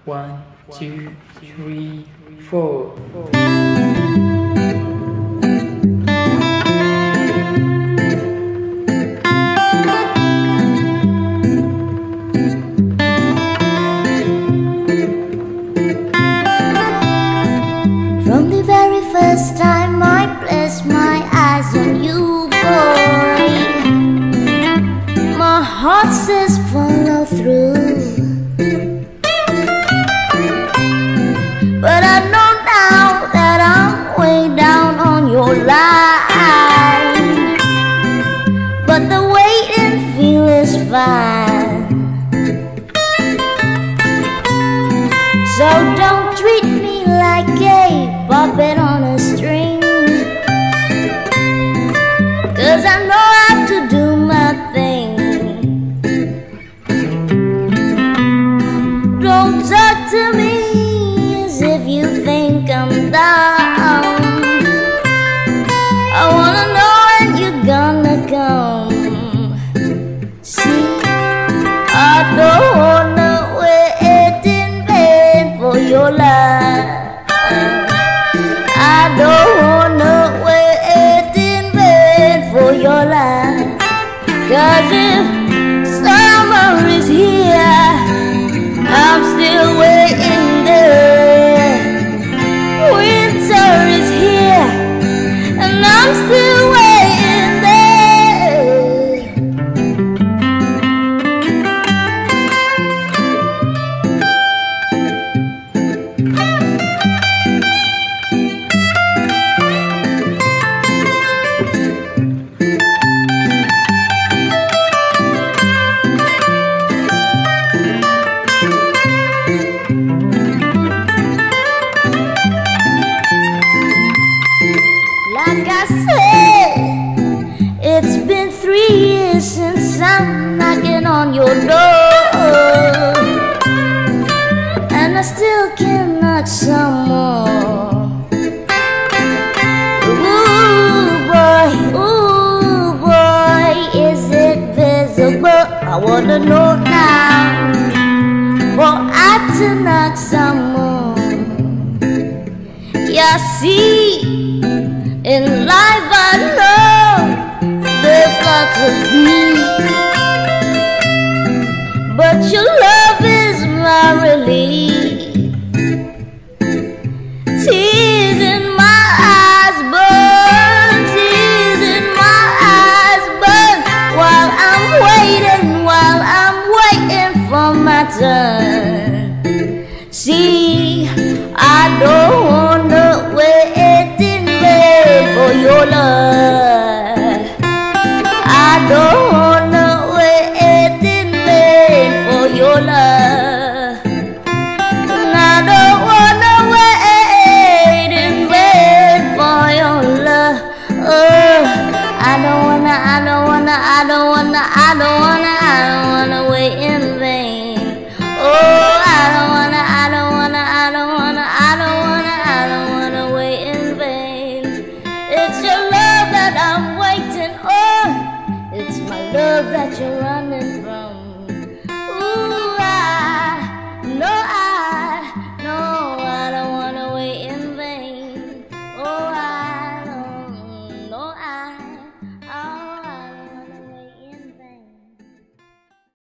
1, 2, 3, 4. From the very first time I placed my eyes on you, boy, my heart says follow through. But I know now that I'm way down on your line, but the wait and feel is fine. So don't treat me like a puppet on a string, 'cause I know I have to do my thing. Don't talk to me as if you think I'm down. I wanna know when you're gonna come. See, I don't wanna wait in vain for your love. I don't wanna wait in vain for your love. 'Cause if summer is here, I'm still waiting there. Winter is here, and I'm still waiting there. Like I said, it's been 3 years since I'm knocking on your door, and I still can knock some more. Ooh boy, is it visible? I wanna know now, for I to knock some more. Yeah, see, in life I know there's lots of need, but your love is my relief. Tears in my eyes burn, tears in my eyes burn, while I'm waiting for my turn. See, I don't wanna wait for your love. I don't wanna wait in vain for your love.